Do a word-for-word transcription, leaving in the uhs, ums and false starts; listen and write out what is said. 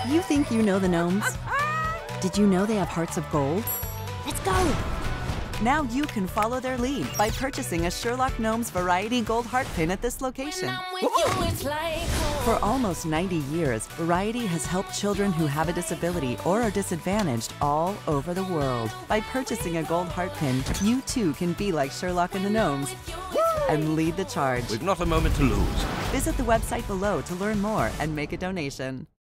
You think you know the gnomes? Did you know they have hearts of gold? Let's go! Now you can follow their lead by purchasing a Sherlock Gnomes Variety Gold Heart Pin at this location. For almost ninety years, Variety has helped children who have a disability or are disadvantaged all over the world. By purchasing a gold heart pin, you too can be like Sherlock and the Gnomes and lead the charge. We've not a moment to lose. Visit the website below to learn more and make a donation.